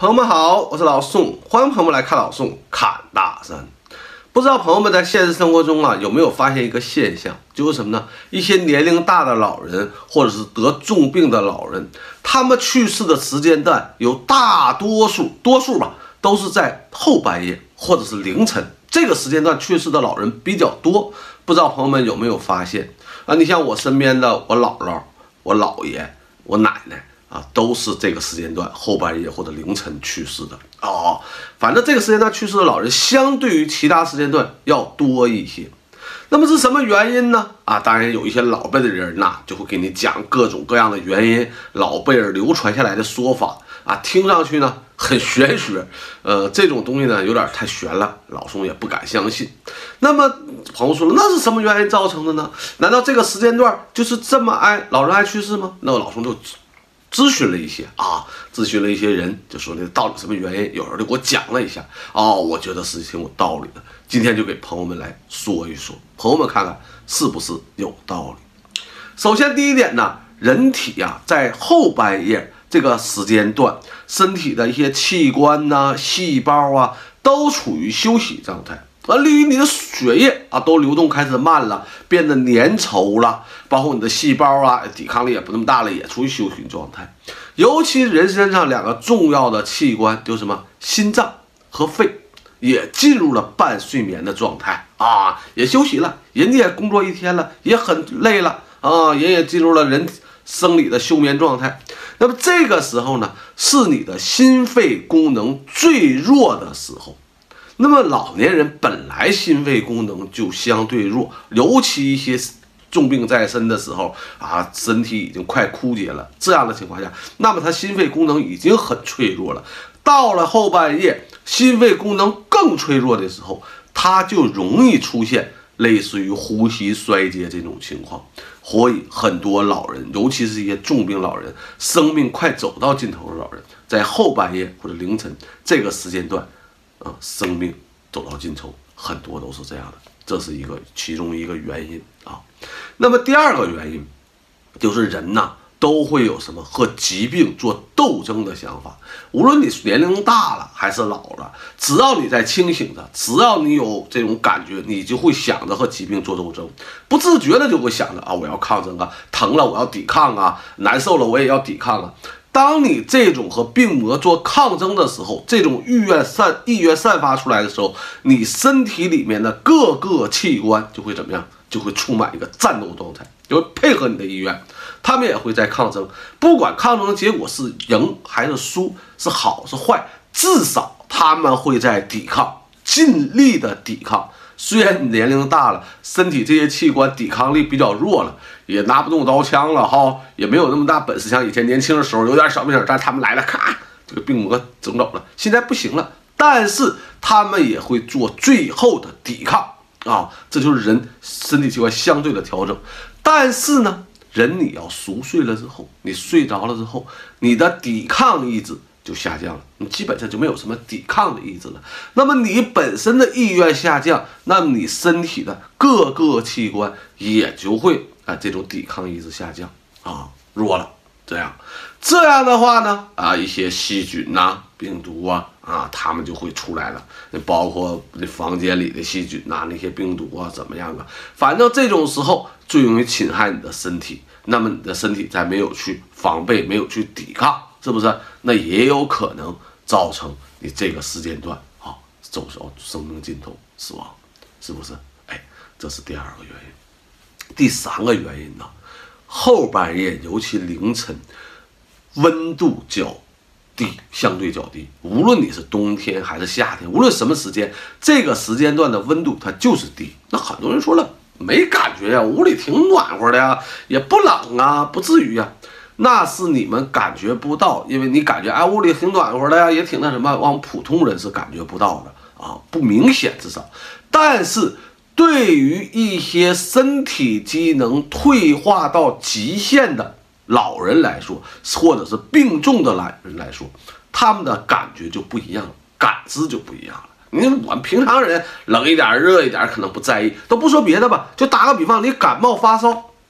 朋友们好，我是老宋，欢迎朋友们来看老宋侃大山。不知道朋友们在现实生活中有没有发现一个现象，就是什么呢？一些年龄大的老人，或者是得重病的老人，他们去世的时间段有大多数吧，都是在后半夜或者是凌晨这个时间段去世的老人比较多。不知道朋友们有没有发现啊？你像我身边的我姥姥、我姥爷、我奶奶。都是这个时间段后半夜或者凌晨去世的反正这个时间段去世的老人相对于其他时间段要多一些。那么是什么原因呢？当然有一些老辈的人就会给你讲各种各样的原因，老辈儿流传下来的说法听上去呢很玄学，这种东西呢有点太玄了，老宋也不敢相信。那么朋友说了，那是什么原因造成的呢？难道这个时间段就是这么老人爱去世吗？那老宋就咨询了一些人，就说那到底什么原因，有人就给我讲了一下我觉得是挺有道理的，今天就给朋友们来说一说，朋友们看看是不是有道理。首先第一点呢，人体在后半夜这个时间段，身体的一些器官细胞都处于休息状态，利于你的血液都流动开始慢了，变得粘稠了，包括你的细胞抵抗力也不那么大了，也处于休息状态。尤其人身上两个重要的器官就是什么，心脏和肺也进入了半睡眠的状态也休息了，人家也工作一天了，也很累了人也进入了人生理的休眠状态。那么这个时候呢，是你的心肺功能最弱的时候。那么老年人本来心肺功能就相对弱，尤其一些重病在身的时候身体已经快枯竭了，这样的情况下，那么他心肺功能已经很脆弱了。到了后半夜，心肺功能更脆弱的时候，他就容易出现类似于呼吸衰竭这种情况。所以很多老人，尤其是一些重病老人，生命快走到尽头的老人，在后半夜或者凌晨这个时间段生命走到尽头，很多都是这样的，这是其中一个原因那么第二个原因就是人都会有什么和疾病做斗争的想法。无论你年龄大了还是老了，只要你在清醒着，只要你有这种感觉，你就会想着和疾病做斗争，不自觉的就会想着我要抗争疼了我要抵抗难受了我也要抵抗当你这种和病魔做抗争的时候，这种意愿散发出来的时候，你身体里面的各个器官就会怎么样？就会充满一个战斗状态，就会配合你的意愿，他们也会在抗争。不管抗争的结果是赢还是输，是好是坏，至少他们会在抵抗，尽力的抵抗。虽然年龄大了，身体这些器官抵抗力比较弱了，也拿不动刀枪了也没有那么大本事，像以前年轻的时候有点小病但他们来了，咔，这个病魔整走了，现在不行了，但是他们也会做最后的抵抗这就是人身体器官相对的调整。但是呢，人你要熟睡了之后，你睡着了之后，你的抵抗意志就下降了，你基本上就没有什么抵抗的意志了。那么你本身的意愿下降，那么你身体的各个器官也就会这种抵抗意志下降弱了。这样的话呢一些细菌病毒它们就会出来了，包括那房间里的细菌那些病毒怎么样反正这种时候最容易侵害你的身体，那么你的身体再没有去防备，没有去抵抗，是不是？那也有可能造成你这个时间段走到生命尽头死亡，是不是？这是第二个原因。第三个原因后半夜尤其凌晨温度较低，相对较低，无论你是冬天还是夏天，无论什么时间，这个时间段的温度它就是低。那很多人说了，没感觉屋里挺暖和的也不冷不至于那是你们感觉不到，因为你感觉屋里挺暖和的也挺那什么，往普通人是感觉不到的不明显至少。但是对于一些身体机能退化到极限的老人来说，或者是病重的人来说，他们的感觉就不一样了，感知就不一样了。我们平常人冷一点热一点可能不在意，都不说别的吧，就打个比方，你感冒发烧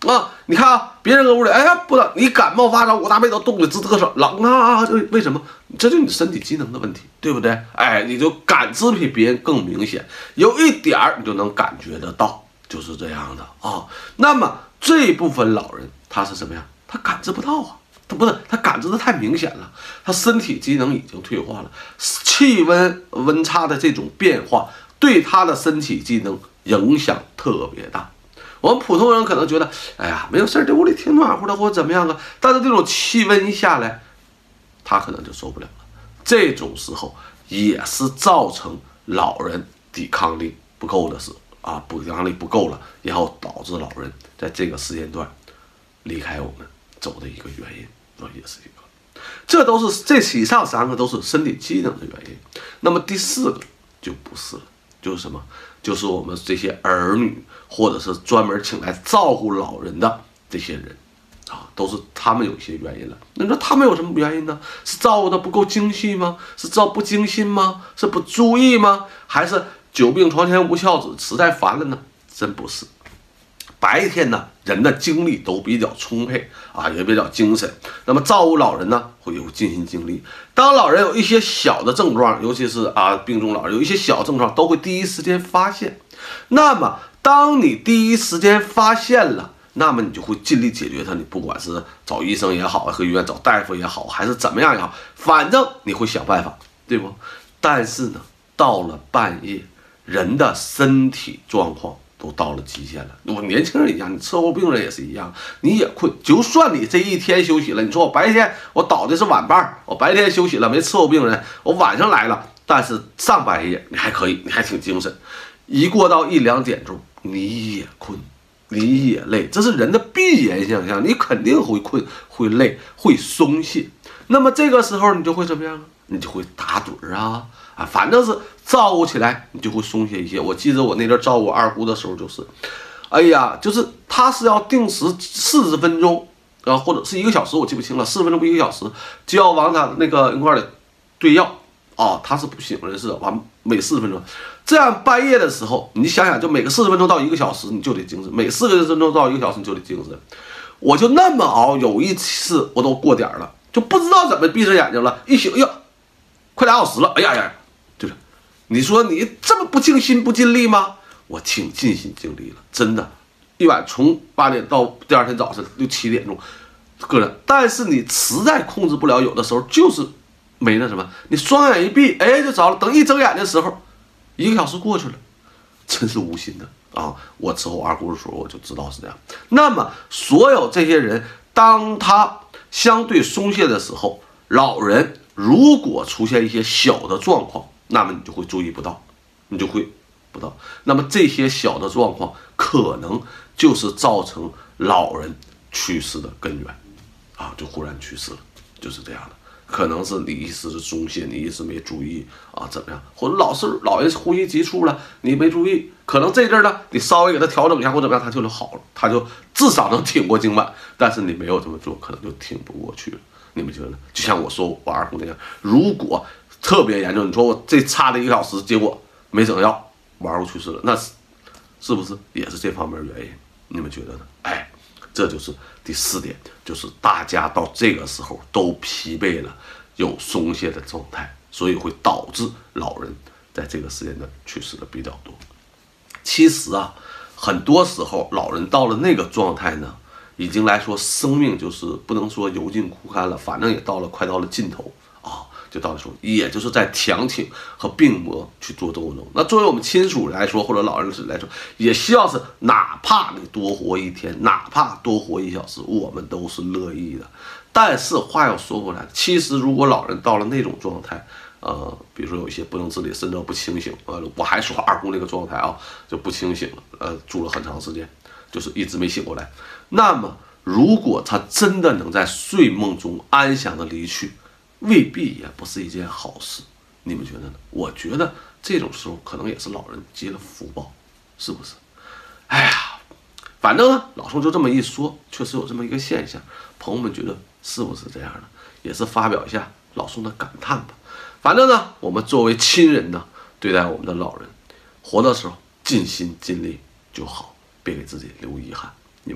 啊，你看啊，别人搁屋里，哎呀，不能，你感冒发烧，我大背都冻得直嘚瑟，冷啊，为什么？这就是你身体机能的问题，对不对？哎，你就感知比别人更明显，有一点儿你就能感觉得到，就是这样的啊。那么这部分老人他是什么呀？他感知不到啊，他感知的太明显了，他身体机能已经退化了，气温温差的这种变化对他的身体机能影响特别大。我们普通人可能觉得，哎呀，没有事儿，这屋里挺暖和的，或者怎么样啊。但是这种气温一下来，他可能就受不了了。这种时候也是造成老人抵抗力不够的事啊，抵抗力不够了，然后导致老人在这个时间段离开我们走的一个原因，也是一个。这都是这以上3个都是身体机能的原因。那么第4个就不是了，就是什么？就是我们这些儿女，或者是专门请来照顾老人的这些人，啊，都是他们有一些原因了。那你说他们有什么原因呢？是照顾的不够精细吗？是不精心吗？是不注意吗？还是久病床前无孝子，实在烦了呢？真不是。白天呢，人的精力都比较充沛啊，也比较精神。那么照顾老人呢，会有尽心尽力。当老人有一些小的症状，尤其是病中老人有一些小症状，都会第一时间发现。那么，当你第一时间发现了，那么你就会尽力解决它。你不管是找医生也好，和医院找大夫也好，还是怎么样也好，反正你会想办法，对不？但是呢，到了半夜，人的身体状况都到了极限了。我年轻人一样，你伺候病人也是一样，你也困。就算你这一天休息了，你说我白天我倒的是晚班，我白天休息了没伺候病人，我晚上来了，但是上半夜你还可以，你还挺精神。一过到1、2点钟，你也困，你也累，这是人的必然现象，你肯定会困、会累、会松懈。那么这个时候你就会怎么样啊？你就会打盹啊，反正是照顾起来你就会松懈一些。我记得我那阵照顾二姑的时候，就是，哎呀，就是他是要定时40分钟啊，或者是1个小时，我记不清了，40分钟不1个小时，就要往他那个一块里兑药啊，他是不省人事，完每40分钟。这样半夜的时候，你想想，就每个40分钟到1个小时，你就得精神；每40分钟到1个小时，你就得精神。我就那么熬，有一次我都过点了，就不知道怎么闭上眼睛了，一醒，哎呀，快2小时了，哎呀呀，对不对？你说你这么不尽心不尽力吗？我挺尽心尽力了，真的，一晚从8点到第2天早上6、7点钟，个人。但是你实在控制不了，有的时候就是没那什么，你双眼一闭，哎就着了，等一睁眼的时候，1个小时过去了，真是无心的啊！我伺候二姑的时候，我就知道是这样。那么，所有这些人，当他相对松懈的时候，老人如果出现一些小的状况，那么你就会注意不到，你就会不到。那么这些小的状况，可能就是造成老人去世的根源啊，就忽然去世了，就是这样的。可能是你一时是松懈，你一时没注意啊，怎么样？或者老人呼吸急促了，你没注意，可能这阵呢，你稍微给他调整一下或怎么样，他就好了，他就至少能挺过今晚。但是你没有这么做，可能就挺不过去了。你们觉得呢？就像我说我二姑那样，如果特别严重，你说我这差了1个小时，结果没整药，我二姑去世了，那是不是也是这方面原因？你们觉得呢？哎。这就是第4点，就是大家到这个时候都疲惫了，有松懈的状态，所以会导致老人在这个时间段去世的比较多。其实啊，很多时候老人到了那个状态呢，已经来说生命就是不能说油尽枯干了，反正也快到了尽头啊。就到时候，也就是在强挺和病魔去做斗争。那作为我们亲属来说，或者老人来说，也希望是哪怕你多活1天，哪怕多活1小时，我们都是乐意的。但是话又说回来，其实如果老人到了那种状态，比如说有一些不能自理，甚至不清醒，我还说二姑那个状态啊，就不清醒了，住了很长时间，就是一直没醒过来。那么，如果他真的能在睡梦中安详的离去，未必也不是一件好事，你们觉得呢？我觉得这种时候可能也是老人结了福报，是不是？哎呀，反正呢，老宋就这么一说，确实有这么一个现象，朋友们觉得是不是这样的？也是发表一下老宋的感叹吧。反正呢，我们作为亲人呢，对待我们的老人，活的时候尽心尽力就好，别给自己留遗憾。你们说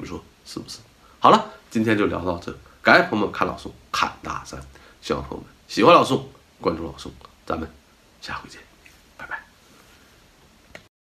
是不是？好了，今天就聊到这，感谢朋友们看老宋侃大山，希望朋友们喜欢老宋，关注老宋，咱们下回见。